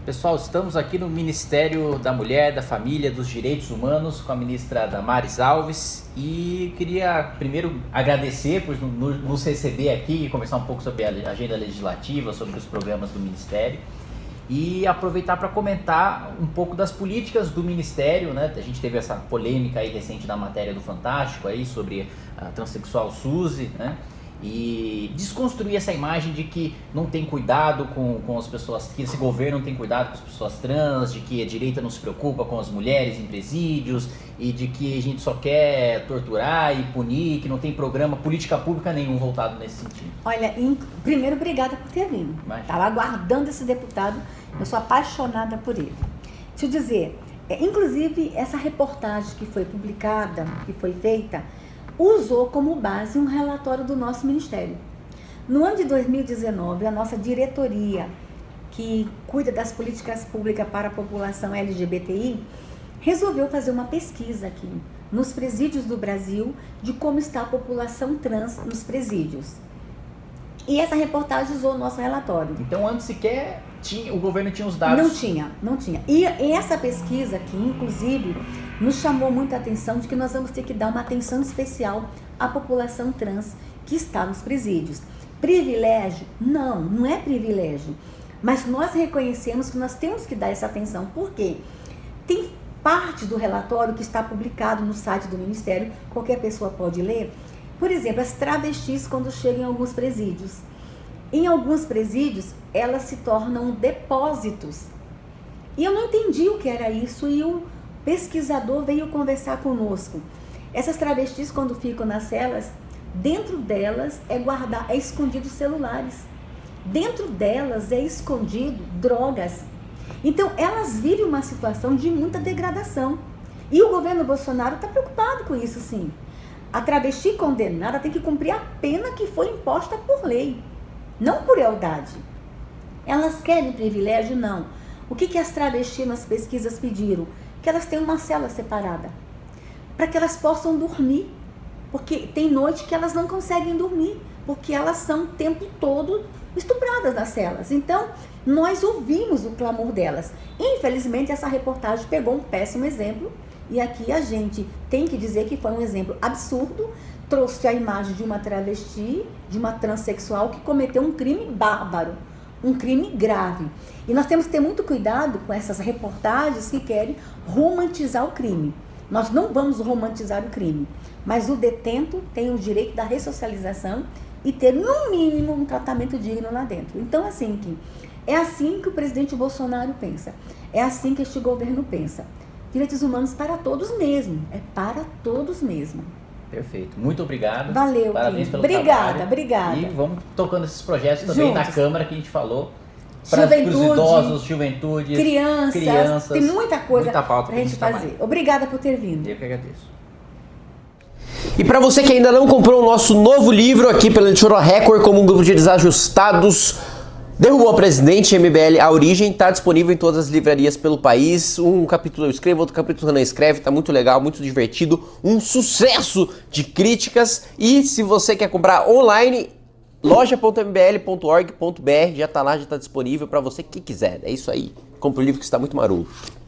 Pessoal, estamos aqui no Ministério da Mulher, da Família, dos Direitos Humanos com a ministra Damares Alves e queria primeiro agradecer por nos receber aqui e conversar um pouco sobre a agenda legislativa, sobre os programas do Ministério e aproveitar para comentar um pouco das políticas do Ministério, né? A gente teve essa polêmica aí recente da matéria do Fantástico aí sobre a transexual Suzy, né? E desconstruir essa imagem de que não tem cuidado com as pessoas, que esse governo não tem cuidado com as pessoas trans, de que a direita não se preocupa com as mulheres em presídios e de que a gente só quer torturar e punir, que não tem programa, política pública nenhum voltado nesse sentido. Olha, primeiro, obrigada por ter vindo. Estava aguardando esse deputado, eu sou apaixonada por ele. Deixa eu dizer, inclusive essa reportagem que foi publicada, que foi feita, usou como base um relatório do nosso Ministério. No ano de 2019, a nossa diretoria, que cuida das políticas públicas para a população LGBTI, resolveu fazer uma pesquisa aqui, nos presídios do Brasil, de como está a população trans nos presídios. E essa reportagem usou o nosso relatório. Então, antes sequer o governo tinha os dados? Não tinha. E essa pesquisa aqui, inclusive, nos chamou muita atenção de que nós vamos ter que dar uma atenção especial à população trans que está nos presídios. Privilégio? Não é privilégio. Mas nós reconhecemos que nós temos que dar essa atenção. Por quê? Tem parte do relatório que está publicado no site do Ministério, qualquer pessoa pode ler. Por exemplo, as travestis quando chegam em alguns presídios. Em alguns presídios, elas se tornam depósitos. E eu não entendi o que era isso e o pesquisador veio conversar conosco. Essas travestis, quando ficam nas celas, dentro delas é escondido celulares. Dentro delas é escondido drogas. Então, elas vivem uma situação de muita degradação. E o governo Bolsonaro está preocupado com isso, sim. A travesti condenada tem que cumprir a pena que foi imposta por lei, não por crueldade. Elas querem privilégio? Não. O que as travestis nas pesquisas pediram? Que elas tenham uma cela separada, para que elas possam dormir, porque tem noite que elas não conseguem dormir, porque elas são o tempo todo estupradas nas celas. Então, nós ouvimos o clamor delas. Infelizmente, essa reportagem pegou um péssimo exemplo, e aqui a gente tem que dizer que foi um exemplo absurdo, trouxe a imagem de uma travesti, de uma transexual que cometeu um crime bárbaro, um crime grave. E nós temos que ter muito cuidado com essas reportagens que querem romantizar o crime. Nós não vamos romantizar o crime, mas o detento tem o direito da ressocialização e ter, no mínimo, um tratamento digno lá dentro. Então, assim, é assim que o presidente Bolsonaro pensa, é assim que este governo pensa. Direitos humanos para todos mesmo, é para todos mesmo. Perfeito, muito obrigado. Valeu, parabéns pelo trabalho. Obrigada. E vamos tocando esses projetos também juntos. na Câmara que a gente falou. Para os idosos, juventude, crianças. Tem muita coisa para a gente fazer. Obrigada por ter vindo. Eu que agradeço. E para você que ainda não comprou o nosso novo livro aqui pela editora Record, como um grupo de desajustados derrubou a presidente, MBL A Origem, está disponível em todas as livrarias pelo país. Um capítulo eu escrevo, outro capítulo o Renan escreve, tá muito legal, muito divertido, um sucesso de críticas. E se você quer comprar online, loja.mbl.org.br, já tá lá, já tá disponível para você que quiser. É isso aí, compre o livro que está muito maroto.